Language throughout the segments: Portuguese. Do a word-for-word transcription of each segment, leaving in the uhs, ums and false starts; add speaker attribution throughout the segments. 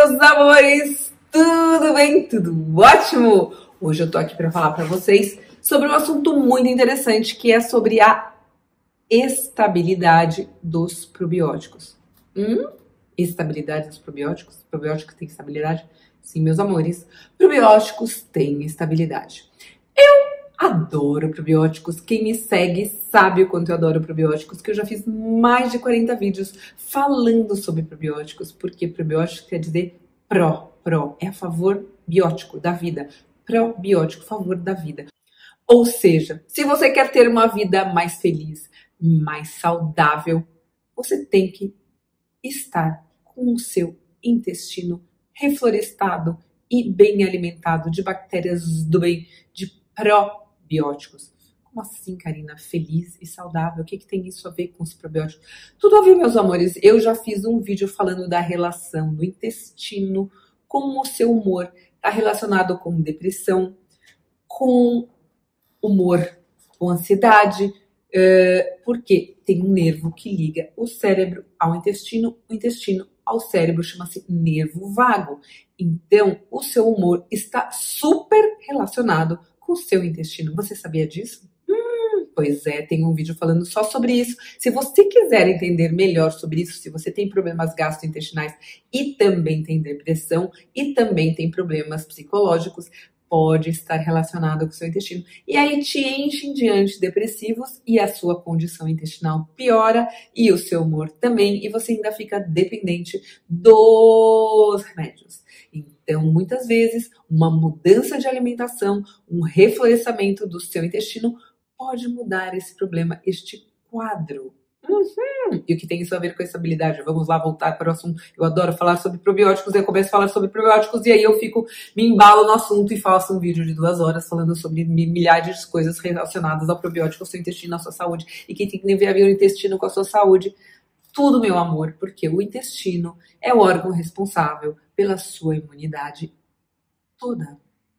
Speaker 1: meus amores! Tudo bem? Tudo ótimo? Hoje eu tô aqui para falar para vocês sobre um assunto muito interessante, que é sobre a estabilidade dos probióticos. Hum? Estabilidade dos probióticos? Probióticos têm estabilidade? Sim, meus amores. Probióticos têm estabilidade. Eu adoro probióticos. Quem me segue sabe o quanto eu adoro probióticos, que eu já fiz mais de quarenta vídeos falando sobre probióticos, porque probiótico quer dizer pró, pró, é a favor biótico da vida. Probiótico, favor da vida. Ou seja, se você quer ter uma vida mais feliz, mais saudável, você tem que estar com o seu intestino reflorestado e bem alimentado de bactérias do bem, de probióticos. Como assim, Karina? Feliz e saudável? O que, que tem isso a ver com os probióticos? Tudo a ver, meus amores. Eu já fiz um vídeo falando da relação do intestino com o seu humor. Está relacionado com depressão, com humor, com ansiedade, uh, porque tem um nervo que liga o cérebro ao intestino, o intestino ao cérebro, chama-se nervo vago. Então, o seu humor está super relacionado com o seu intestino. Você sabia disso? Hum, pois é, tem um vídeo falando só sobre isso. Se você quiser entender melhor sobre isso, se você tem problemas gastrointestinais e também tem depressão e também tem problemas psicológicos, pode estar relacionado com o seu intestino. E aí te enchem de antidepressivos e a sua condição intestinal piora e o seu humor também, e você ainda fica dependente dos remédios. Então, muitas vezes, uma mudança de alimentação, um reflorestamento do seu intestino pode mudar esse problema, este quadro. Uhum. E o que tem isso a ver com essa habilidade? Vamos lá voltar para o assunto. Eu adoro falar sobre probióticos, eu começo a falar sobre probióticos e aí eu fico, me embalo no assunto e faço um vídeo de duas horas falando sobre milhares de coisas relacionadas ao probiótico, ao seu intestino, à sua saúde, e que tem que ver o intestino com a sua saúde. Tudo, meu amor, porque o intestino é o órgão responsável pela sua imunidade toda.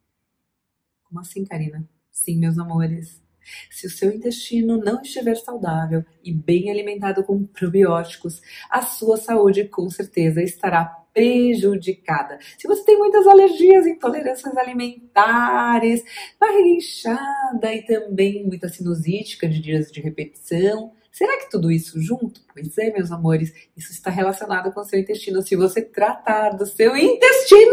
Speaker 1: Como assim, Karina? Sim, meus amores. Se o seu intestino não estiver saudável e bem alimentado com probióticos, a sua saúde com certeza estará prejudicada. Se você tem muitas alergias, intolerâncias alimentares, barriga inchada e também muita sinusítica de dias de repetição, será que tudo isso junto? Pois é, meus amores, isso está relacionado com o seu intestino. Se você tratar do seu intestino,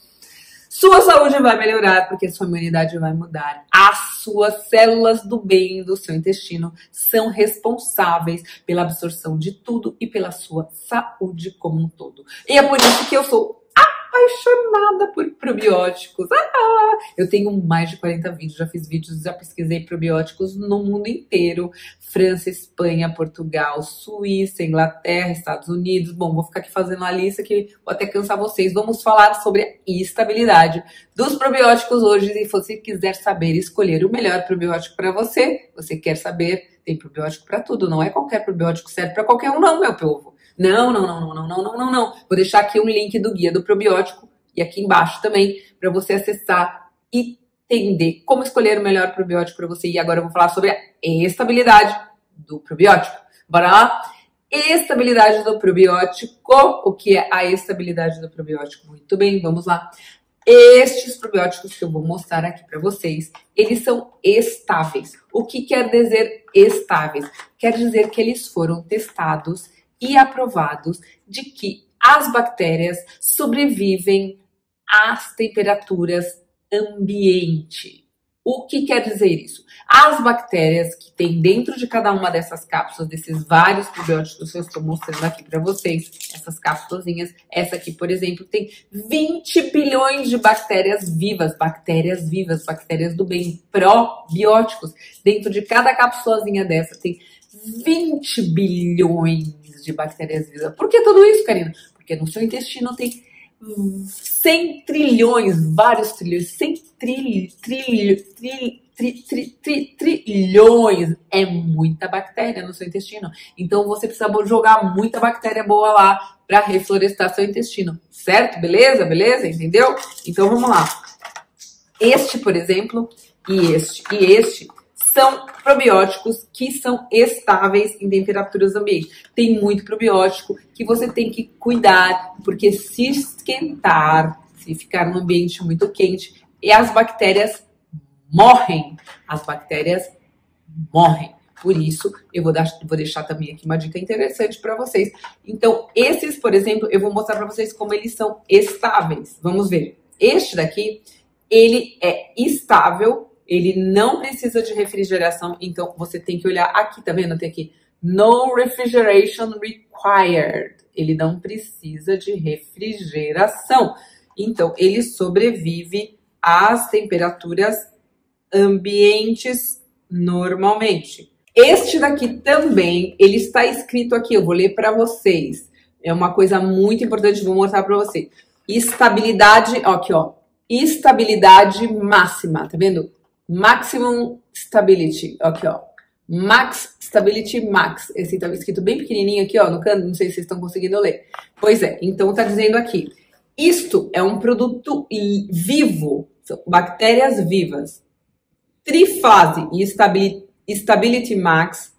Speaker 1: sua saúde vai melhorar, porque a sua imunidade vai mudar. As suas células do bem do seu intestino são responsáveis pela absorção de tudo e pela sua saúde como um todo. E é por isso que eu sou apaixonada por probióticos. Ah, eu tenho mais de quarenta vídeos, já fiz vídeos, já pesquisei probióticos no mundo inteiro. França, Espanha, Portugal, Suíça, Inglaterra, Estados Unidos. Bom, vou ficar aqui fazendo a lista que vou até cansar vocês. Vamos falar sobre a estabilidade dos probióticos hoje. E se você quiser saber escolher o melhor probiótico para você, você quer saber, tem probiótico para tudo. Não é qualquer probiótico que serve para qualquer um não, meu povo. Não, não, não, não, não, não, não, não, não. Vou deixar aqui um link do guia do probiótico e aqui embaixo também para você acessar e entender como escolher o melhor probiótico para você. E agora eu vou falar sobre a estabilidade do probiótico. Bora lá? Estabilidade do probiótico. O que é a estabilidade do probiótico? Muito bem, vamos lá. Estes probióticos que eu vou mostrar aqui para vocês, eles são estáveis. O que quer dizer estáveis? Quer dizer que eles foram testados e aprovados de que as bactérias sobrevivem às temperaturas ambiente. O que quer dizer isso? As bactérias que tem dentro de cada uma dessas cápsulas, desses vários probióticos que eu estou mostrando aqui para vocês, essas cápsulazinhas, essa aqui, por exemplo, tem vinte bilhões de bactérias vivas, bactérias vivas, bactérias do bem, probióticos. Dentro de cada cápsulazinha dessa tem vinte bilhões de bactérias vivas. Por que tudo isso, Karina? Porque no seu intestino tem cem trilhões, vários trilhões, cem trilhões, trilhões, tri, tri, tri, tri, trilhões. É muita bactéria no seu intestino. Então você precisa jogar muita bactéria boa lá para reflorestar seu intestino. Certo? Beleza? Beleza? Entendeu? Então vamos lá. Este, por exemplo, e este, e este são probióticos que são estáveis em temperaturas ambientes. Tem muito probiótico que você tem que cuidar, porque se esquentar, se ficar num ambiente muito quente, e as bactérias morrem. As bactérias morrem. Por isso, eu vou, dar, vou deixar também aqui uma dica interessante para vocês. Então, esses, por exemplo, eu vou mostrar para vocês como eles são estáveis. Vamos ver. Este daqui, ele é estável, ele não precisa de refrigeração. Então, você tem que olhar aqui, tá vendo? Tem aqui, no refrigeration required. Ele não precisa de refrigeração. Então, ele sobrevive às temperaturas ambientes normalmente. Este daqui também, ele está escrito aqui, eu vou ler para vocês. É uma coisa muito importante, vou mostrar para vocês. Estabilidade, ó, aqui ó, estabilidade máxima, tá vendo? Maximum stability, aqui ó. Max Stability Max. Esse tá escrito bem pequenininho aqui ó, no canto, não sei se vocês estão conseguindo ler. Pois é, então tá dizendo aqui. Isto é um produto vivo, são bactérias vivas. Trifase e Stability Stability Max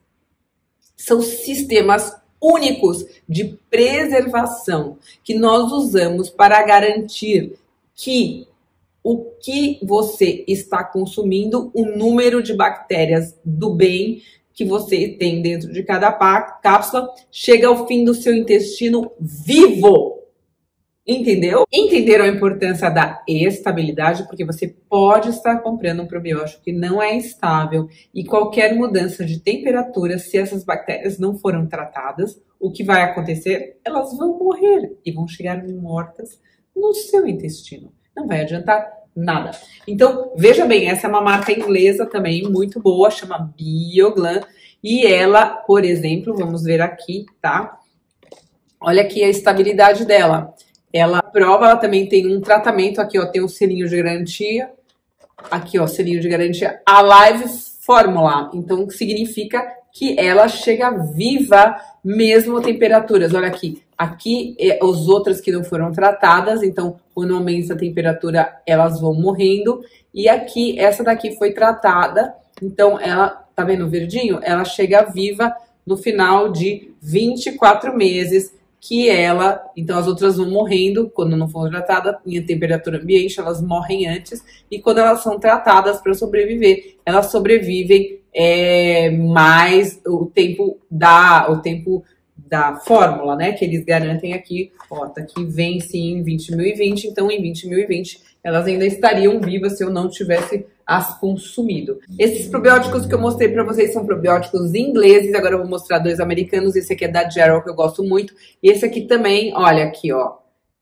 Speaker 1: são sistemas únicos de preservação que nós usamos para garantir que o que você está consumindo, o número de bactérias do bem que você tem dentro de cada cápsula, chega ao fim do seu intestino vivo. Entendeu? Entenderam a importância da estabilidade? Porque você pode estar comprando um probiótico que não é estável e qualquer mudança de temperatura, se essas bactérias não foram tratadas, o que vai acontecer? Elas vão morrer e vão chegar mortas no seu intestino. Não vai adiantar nada. Então, veja bem, essa é uma marca inglesa também, muito boa, chama Bioglan. E ela, por exemplo, vamos ver aqui, tá? Olha aqui a estabilidade dela. Ela prova, ela também tem um tratamento, aqui ó, tem um selinho de garantia, aqui ó, selinho de garantia, Alive Formula, então significa que ela chega viva mesmo a temperaturas, olha aqui, aqui é, os outras que não foram tratadas, então quando aumenta a temperatura elas vão morrendo, e aqui, essa daqui foi tratada, então ela, tá vendo o verdinho? Ela chega viva no final de vinte e quatro meses, que ela, então as outras vão morrendo quando não foram tratadas, em temperatura ambiente, elas morrem antes, e quando elas são tratadas para sobreviver, elas sobrevivem é, mais o tempo da, o tempo da fórmula, né, que eles garantem aqui, ó, tá aqui, vence em vinte mil e vinte, então em vinte mil e vinte elas ainda estariam vivas se eu não tivesse as consumido. Esses probióticos que eu mostrei para vocês são probióticos ingleses, agora eu vou mostrar dois americanos, esse aqui é da Gerald, que eu gosto muito, e esse aqui também, olha aqui, ó,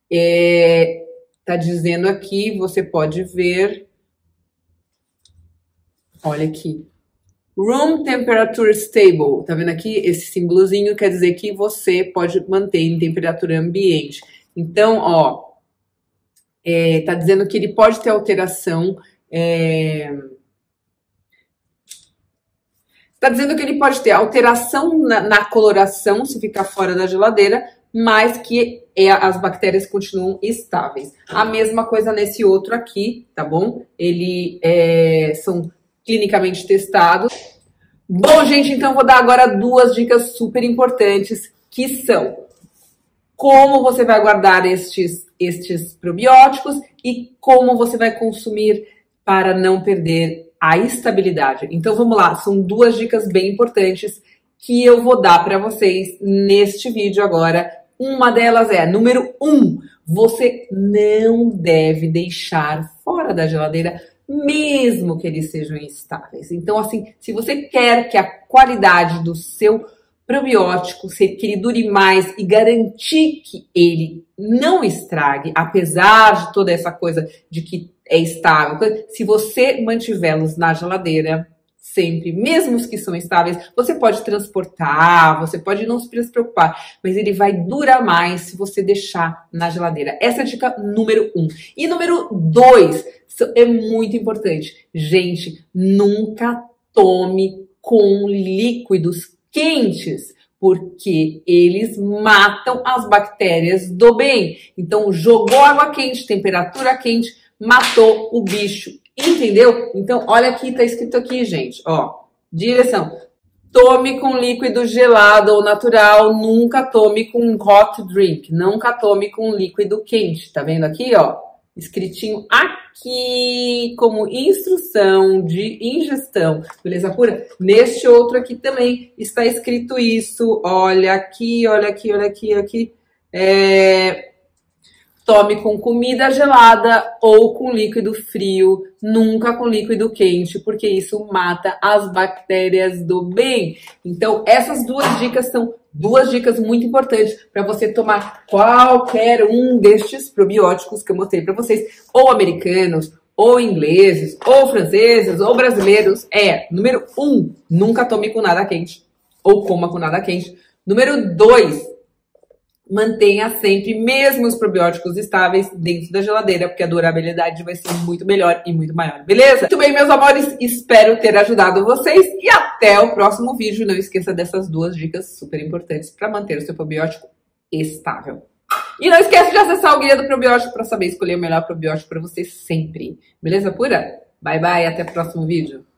Speaker 1: é, tá dizendo aqui, você pode ver, olha aqui, Room Temperature Stable, tá vendo aqui? Esse símbolozinho quer dizer que você pode manter em temperatura ambiente. Então, ó, é, tá dizendo que ele pode ter alteração. É... Tá dizendo que ele pode ter alteração na, na coloração se ficar fora da geladeira, mas que é, as bactérias continuam estáveis. A mesma coisa nesse outro aqui, tá bom? Ele é, são clinicamente testados. Bom, gente, então vou dar agora duas dicas super importantes, que são como você vai guardar estes, estes probióticos e como você vai consumir para não perder a estabilidade. Então vamos lá, são duas dicas bem importantes que eu vou dar para vocês neste vídeo agora. Uma delas é, número um, você não deve deixar fora da geladeira mesmo que eles sejam instáveis. Então, assim, se você quer que a qualidade do seu probiótico, que ele dure mais e garantir que ele não estrague, apesar de toda essa coisa de que é estável, se você mantivê-los na geladeira sempre, mesmo os que são estáveis, você pode transportar, você pode não se preocupar, mas ele vai durar mais se você deixar na geladeira. Essa é a dica número um. E número dois, é muito importante. Gente, nunca tome com líquidos quentes, porque eles matam as bactérias do bem. Então, jogou água quente, temperatura quente, matou o bicho Entendeu? Então, olha aqui, tá escrito aqui, gente, ó, direção. Tome com líquido gelado ou natural, nunca tome com hot drink, nunca tome com líquido quente. Tá vendo aqui, ó? Escritinho aqui como instrução de ingestão, beleza pura? Neste outro aqui também está escrito isso, olha aqui, olha aqui, olha aqui, aqui. É... Tome com comida gelada ou com líquido frio, nunca com líquido quente, porque isso mata as bactérias do bem. Então, essas duas dicas são duas dicas muito importantes para você tomar qualquer um destes probióticos que eu mostrei para vocês, ou americanos, ou ingleses, ou franceses, ou brasileiros. É, número um, nunca tome com nada quente, ou coma com nada quente. Número dois, mantenha sempre mesmo os probióticos estáveis dentro da geladeira, porque a durabilidade vai ser muito melhor e muito maior, beleza? Muito bem, meus amores, espero ter ajudado vocês e até o próximo vídeo. Não esqueça dessas duas dicas super importantes para manter o seu probiótico estável. E não esqueça de acessar o Guia do Probiótico para saber escolher o melhor probiótico para você sempre. Beleza pura? Bye, bye, até o próximo vídeo.